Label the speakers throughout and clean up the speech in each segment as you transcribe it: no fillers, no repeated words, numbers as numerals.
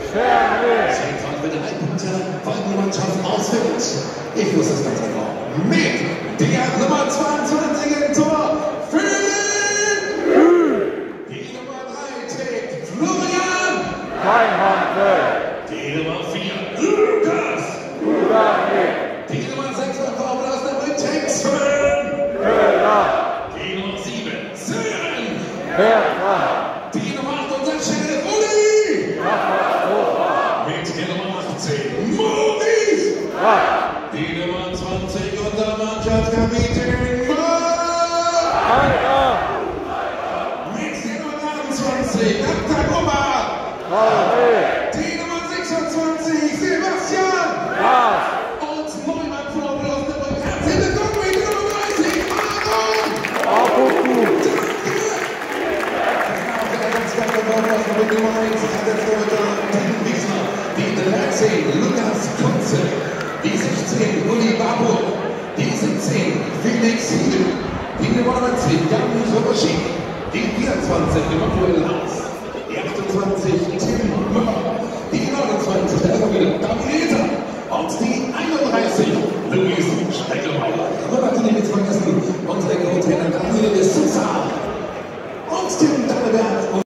Speaker 1: Zeitfahrt mit 1 Punkt, weil die Mannschaft ausfällt. Ich muss das ganz einfach mit der Nummer 22 im Tor. Die Nummer 3 trägt Florian. Die Nummer 4 Lukas. Die Nummer 6 kommt aus der Britex Sven. Die Nummer 7 Sören. Die Nummer 8 unser Chef Uli. Mit der Nummer 18 Maurice. Die Nummer 20 unser Mannschaftskapitän Marc. Mit der Nummer 29 Takuma. Die Nummer 26 Sebastian. Und neuer Probe aus der Brücke. Herzlich willkommen mit der Nummer 30 Aaron. Die 13 Lukas Kunze, die 16 Uli Babu, die 17 Felix Hiel, die 99 Jan Roboschik, die 24 Emanuel Haus, die 28 Tim Müller, die 29 David Damieta und die 31 Luis Steckelmeier. Und natürlich nicht vergessen unsere Co-Trainer Daniel de Sousa und Tim Danneberg.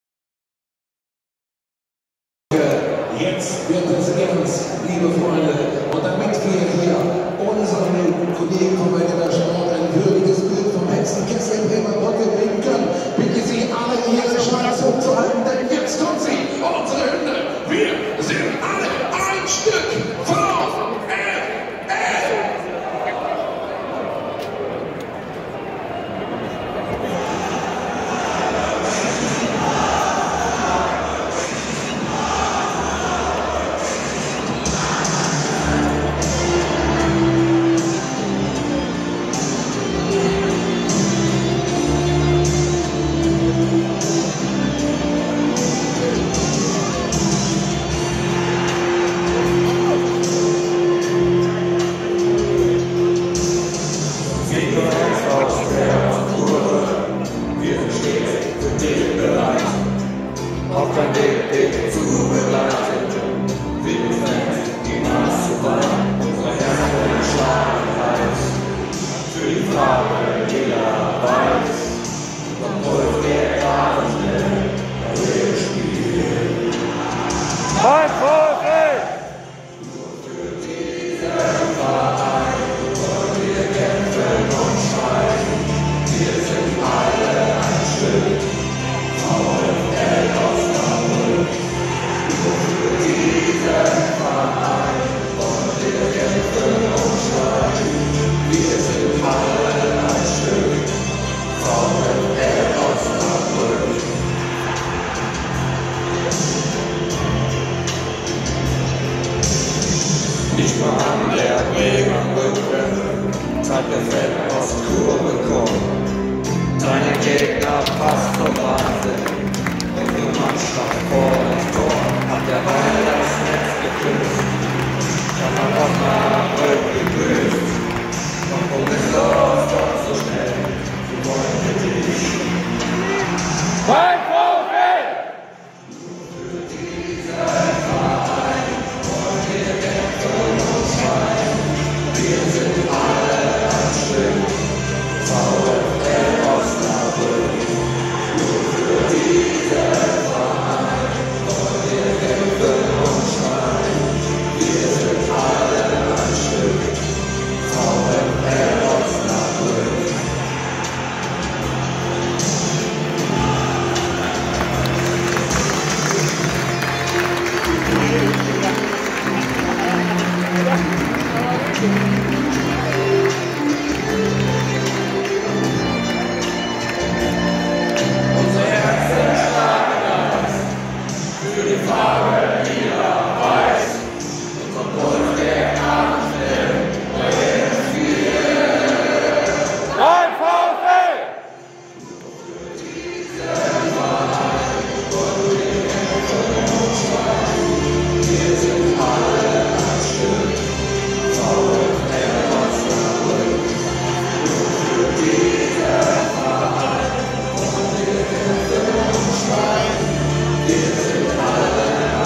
Speaker 1: Jetzt wird es ernst, liebe Freunde, und damit wir hier unseren Kollegen von der Sport ein würdiges Bild vom Hexenkessel in Bremerbrücke bringen können, bitte Sie alle Ihre Schweiß hochzuhalten, denn jetzt kommt sie, unsere Hymne. Wir sind alle ein Stück VfL.
Speaker 2: Auf dein Weg, dich zu begleiten. Wir sind die Maßbahn unserer Herzen schlagen heiß. Für die Farbe lila weiß. Obwohl wir gerade schnell bei wir spielen. Mein VfL! Nur für diesen Verein wollen wir kämpfen und schreien. Wir sind alle ein Stück. VfL Osnabrück, nur für diesen Verein wollen wir kämpfen und schreien. Wir sind alle ein Stück, VfL Osnabrück. Nicht mal an der Bremerbrücke, seit der Fett-Ostkurve kommt. Deine Gegner fast vom Wahnsinn. Unsere Mannschaft vor dem Tor hat der Ball das Netz geküsst. Dann hat Osnabrück gegrüßt. Doch wo bist du doch so schnell? Wir wollen für dich. Mein VfL! Nur für diesen Verein wollen wir kämpfen und schreien. Wir sind alle ein Stück. VfL Osnabrück, nur für diesen Verein wollen wir kämpfen und schreien. Wir sind alle ein Stück, VfL Osnabrück. Wir sind alle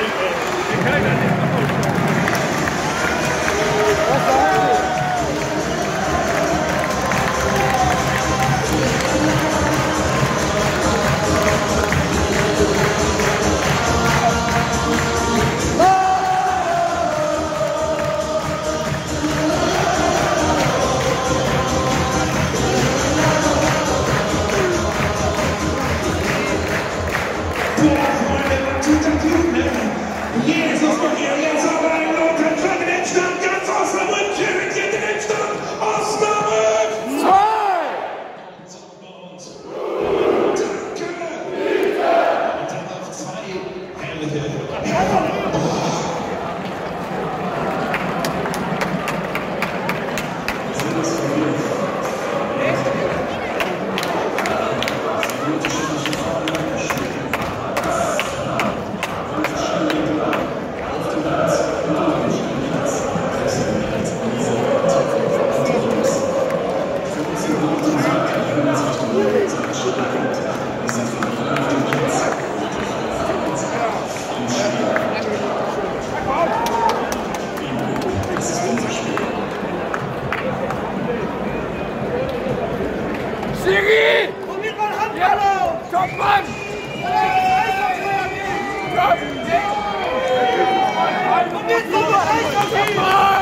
Speaker 1: Jesus, Maria, jetzt aber ein Lothar für den Endstand, ganz Osnabrück, Kevin geht den Endstand, Osnabrück! 2! Danke! Und dann auf 2, herrliche.
Speaker 3: Siri! Probiert mal Hand! Ja! Komm, Mann! Probiert mal Eishockey!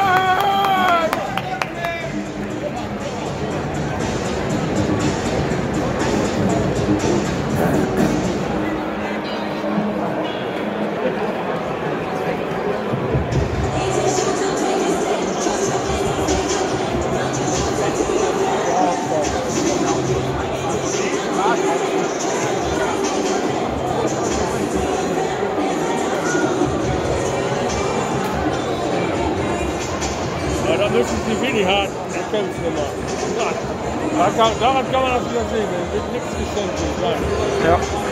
Speaker 4: Ja, da müssen sie wenig hart kämpfen immer. Daran kann man das wieder sehen. Es wird nichts geschenkt.
Speaker 3: Ja.